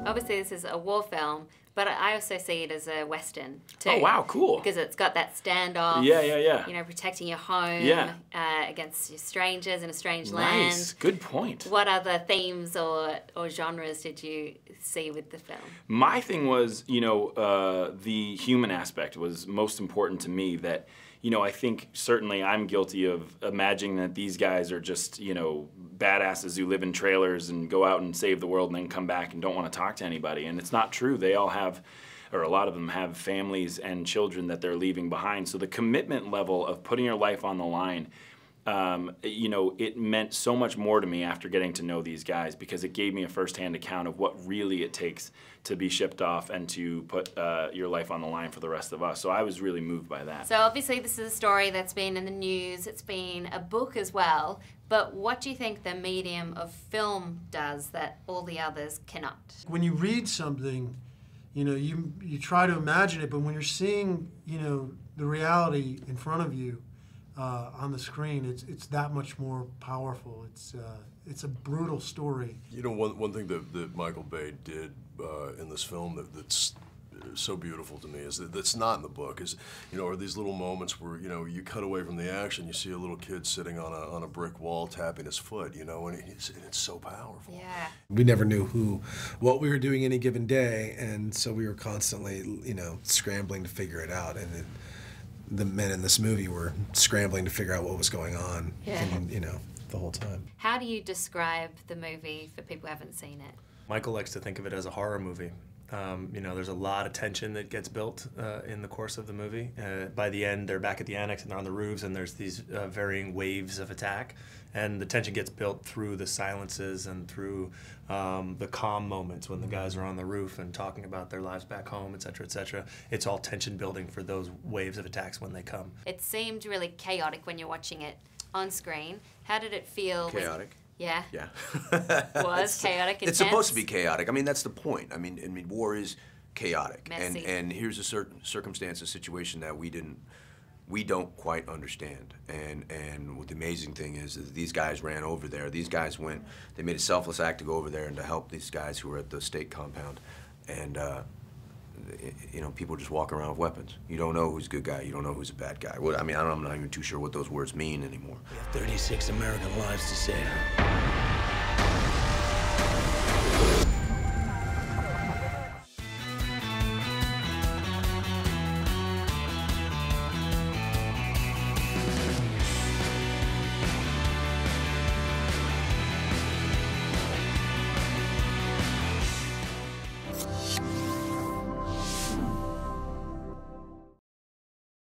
Obviously, this is a war film, but I also see it as a Western, too. Oh, wow, cool. Because it's got that standoff. Yeah. You know, protecting your home against your strangers in a strange land. Nice. Good point. What other themes or genres did you see with the film? My thing was, the human aspect was most important to me. That, I think certainly I'm guilty of imagining that these guys are just, badasses who live in trailers and go out and save the world and then come back and don't want to talk to anybody. And it's not true. They all have, or a lot of them have, families and children that they're leaving behind. So the commitment level of putting your life on the line, it meant so much more to me after getting to know these guys, because it gave me a firsthand account of what really it takes to be shipped off and to put your life on the line for the rest of us. So I was really moved by that. So obviously this is a story that's been in the news, it's been a book as well, but what do you think the medium of film does that all the others cannot? When you read something, you try to imagine it, but when you're seeing, the reality in front of you, on the screen, it's that much more powerful. It's a brutal story. One thing that Michael Bay did in this film that's so beautiful to me is that's not in the book are these little moments where you cut away from the action, you see a little kid sitting on a brick wall tapping his foot, and it's so powerful. Yeah. We never knew what we were doing any given day, and so we were constantly scrambling to figure it out, and the men in this movie were scrambling to figure out what was going on, the whole time. How do you describe the movie for people who haven't seen it? Michael likes to think of it as a horror movie. There's a lot of tension that gets built in the course of the movie. By the end, they're back at the annex and they're on the roofs, and there's these varying waves of attack. And the tension gets built through the silences and through the calm moments when the guys are on the roof and talking about their lives back home, et cetera, et cetera. It's all tension building for those waves of attacks when they come. It seemed really chaotic when you're watching it on screen. How did it feel? Chaotic. Yeah. Was chaotic, intense? It's supposed to be chaotic. I mean, that's the point. I mean, war is chaotic. Messy. And here's a certain circumstance, a situation that we don't quite understand. And what the amazing thing is that these guys ran over there. These guys they made a selfless act to go over there and to help these guys who were at the state compound. And people just walk around with weapons. You don't know who's a good guy. You don't know who's a bad guy. I'm not even too sure what those words mean anymore. We have 36 American lives to save.